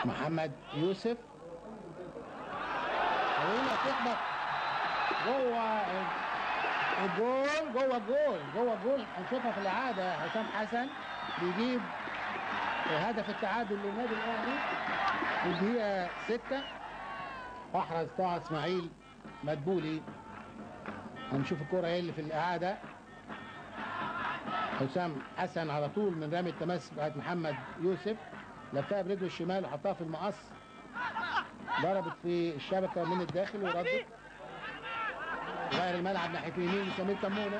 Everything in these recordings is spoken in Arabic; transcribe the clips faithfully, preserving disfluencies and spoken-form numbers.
محمد يوسف طويلة تخبط جوه الجول، جوه الجول، جوه الجول. هنشوفها في الإعادة. حسام حسن بيجيب هدف التعادل للنادي الأهلي في الدقيقة ستة. أحرز طه إسماعيل مدبولي. هنشوف الكرة ايه اللي في الإعادة. حسام حسن على طول من رامي التماس بتاعت محمد يوسف، لفها برجله الشمال وحطها في المقص، ضربت في الشبكة من الداخل وردت. غير الملعب ناحية اليمين لسمير كمونة.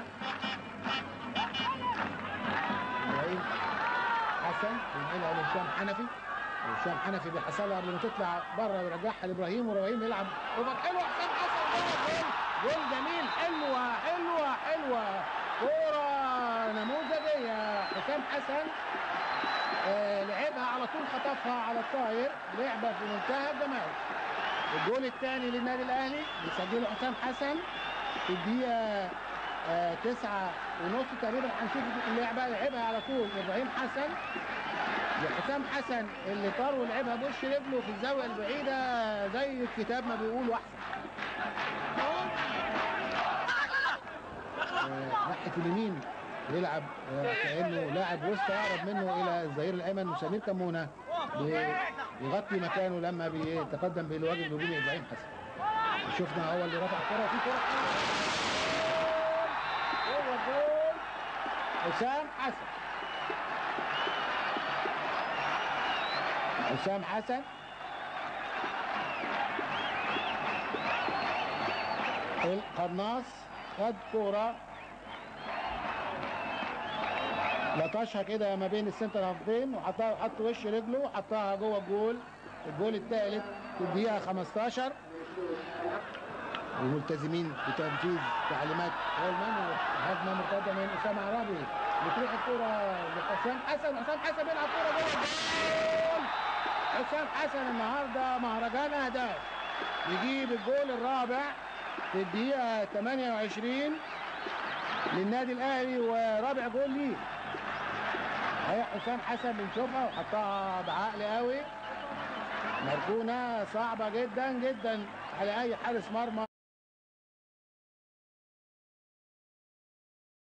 ابراهيم حسن بينقلها لهشام حنفي، وهشام حنفي بيحصلها قبل ما تطلع بره ويرجعها لابراهيم، وابراهيم يلعب اوفر حلوه. حسام حسن جول، جول جميل. حلوه حلوه حلوه، كوره نموذجيه. حسام حسن آه لعبها على طول، خطفها على الطاير، لعبه في منتهى الجمال. الجول الثاني للنادي الاهلي بيسجله حسام حسن في الدقيقه آه تسعة ونص تقريبا. هنشوف اللعبه لعبها على طول ابراهيم حسن لحسام حسن اللي طار ولعبها بوش رجله في الزاويه البعيده زي الكتاب ما بيقول واحسن. آه ناحيه اليمين يلعب آه كانه لاعب وسط اقرب منه الى الظهير الايمن، وسمير كمونه بيغطي مكانه لما بيتقدم بالواجب الهجومي ابراهيم حسن. شفنا هو اللي رفع الكره في كره جوه الجول. حسام حسن حسام حسن القناص خد كوره لطشها كده ما بين السنتر هافين وحطها، حط وش رجله وحطها جوه الجول. الجول الثالث في الدقيقه خمستاشر، وملتزمين بتنفيذ تعليمات هولمان. وهجمه مرتده من اسامه عرابي بتروح الكوره لحسام حسن. حسام حسن بيلعب كوره جوه الجول. حسام حسن النهارده مهرجان اهداف، يجيب الجول الرابع في الدقيقه ثمانية وعشرين للنادي الاهلي، ورابع جول ليه. هي حسام حسن بنشوفها وحطها بعقل قوي، مركونه صعبه جدا جدا على اي حارس مرمى